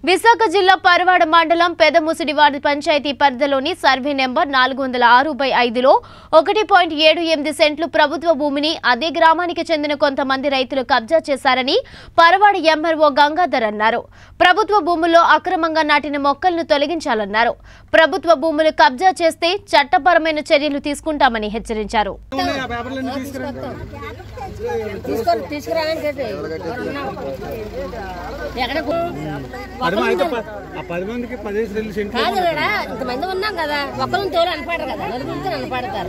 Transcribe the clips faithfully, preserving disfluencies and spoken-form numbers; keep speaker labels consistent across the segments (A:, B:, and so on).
A: విశాఖ జిల్లా పరవాడ మండలం పెదముసిడివాడ పంచాయతీ పరిధిలోని సర్వే నెంబర్ నాలుగు వందల ఆరు బై ఐదులో ఒకటి పాయింట్ ఏడు ఎనిమిది సెంట్లు ప్రభుత్వ భూమిని అదే గ్రామానికి చెందిన కొంతమంది రైతులు కబ్జా చేశారని పరవాడ ఎంఆర్ఓ గంగాధర్ అన్నారు. ప్రభుత్వ భూముల్లో అక్రమంగా నాటిన మొక్కలను తొలగించాలన్నారు. ప్రభుత్వ భూములు కబ్జా చేస్తే చట్టపరమైన చర్యలు తీసుకుంటామని హెచ్చరించారు.
B: ఇంతమంది ఉన్నాం కదా, ఒక్కరు తోలు అనపాడరు కదా, నలుగురితో అనపాడతారు.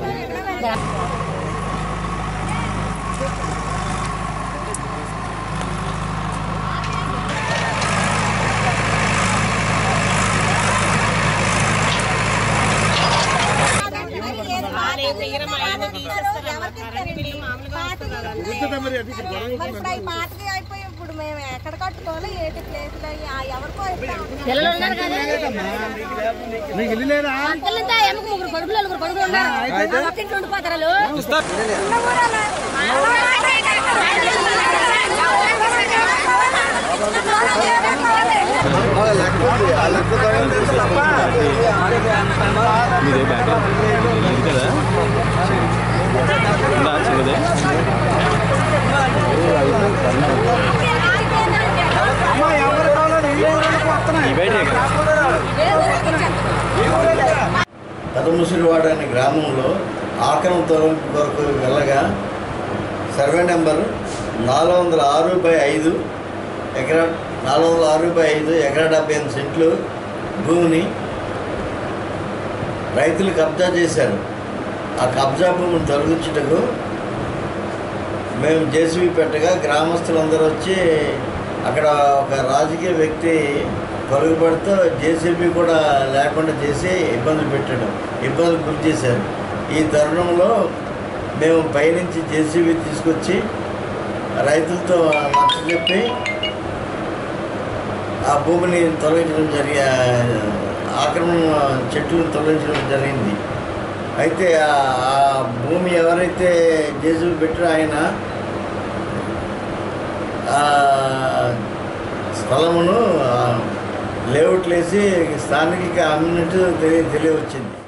B: ఇప్పుడు మేము ఎక్కడ కట్టుకోవాలి, ఏటి ప్లేసులు ఎవరికో పిల్లలు ఉన్నారు కదా, ముగ్గురు కొడుకులు నలుగురు కొడుకులు ఉన్నారు, ఒక్కింట్లో ఉండిపోతారు.
C: పెదముసిడివాడ అనే గ్రామంలో ఆక్రమణ తొలగింపు కొరకు వెళ్ళగా సర్వే నెంబర్ నాలుగు వందల ఆరు బై ఐదు ఎకరా నాలుగు వందల ఆరు బై ఐదు ఎకరా డెబ్బై ఎనిమిది సెంట్లు భూమిని రైతులు కబ్జా చేశారు. ఆ కబ్జా భూమిని తొలగించుటకు మేము జేసీబీ పెట్టగా గ్రామస్తులందరూ వచ్చి అక్కడ ఒక రాజకీయ వ్యక్తి పరుగుపడుతూ జేసీబీ కూడా లేకుండా చేసి ఇబ్బందులు పెట్టడం ఇబ్బందులు గురి చేశారు. ఈ తరుణంలో మేము పైనుంచి జేసీబీ తీసుకొచ్చి రైతులతో నచ్చ చెప్పి ఆ భూమిని తొలగించడం జరిగి ఆక్రమణ చెట్లను తొలగించడం జరిగింది. అయితే ఆ భూమి ఎవరైతే జేసీబీ పెట్టారో ఆయన స్థలమును లేఅవుట్లు వేసి స్థానికులకి అమ్మినట్టు తెలియ తెలియవచ్చింది.